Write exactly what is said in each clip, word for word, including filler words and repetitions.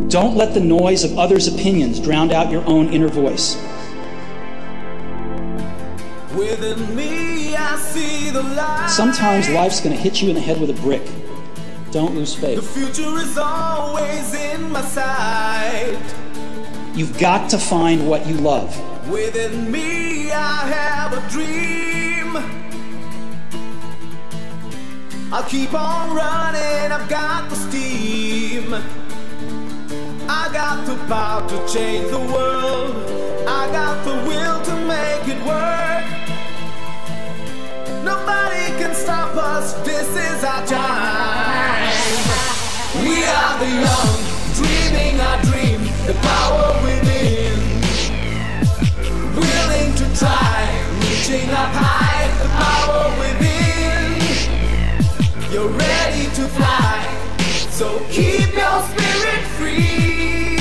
Don't let the noise of others' opinions drown out your own inner voice. Within me, I see the light. Sometimes life's going to hit you in the head with a brick. Don't lose faith. The future is always in my sight. You've got to find what you love. Within me, I have a dream. I'll keep on running, I've got the steam. I got the power to change the world. I got the will to make it work. Nobody can stop us, this is our time. We are the young, dreaming our dream, the power within. Willing to try, reaching up high, the power within. You're ready to fly, so keep your spirit free.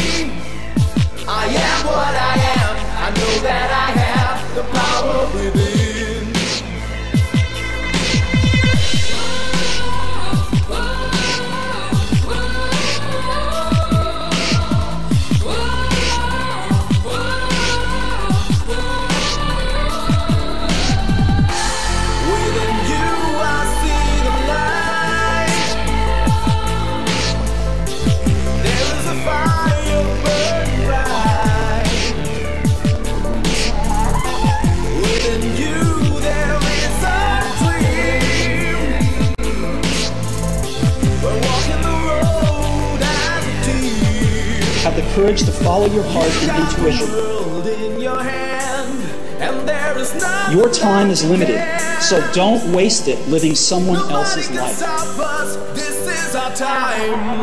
I am what I am, I know that I have the power within. Have the courage to follow your heart and intuition. Your time is limited, so don't waste it living someone else's life. This is our time.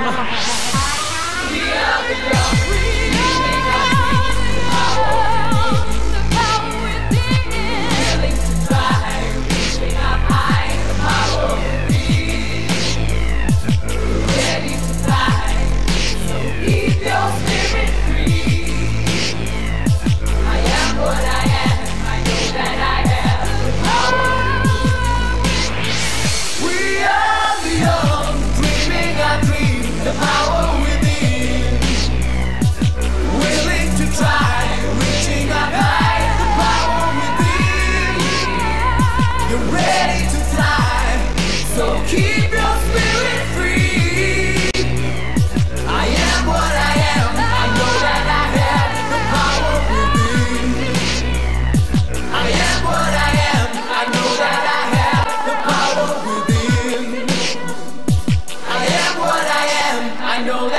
The power within, willing to try, reaching up high. The power within, you're ready to fly, so keep your spirit free. I am what I am, I know that I have the power within. I am what I am, I know that I have the power within. I am what I am, I know that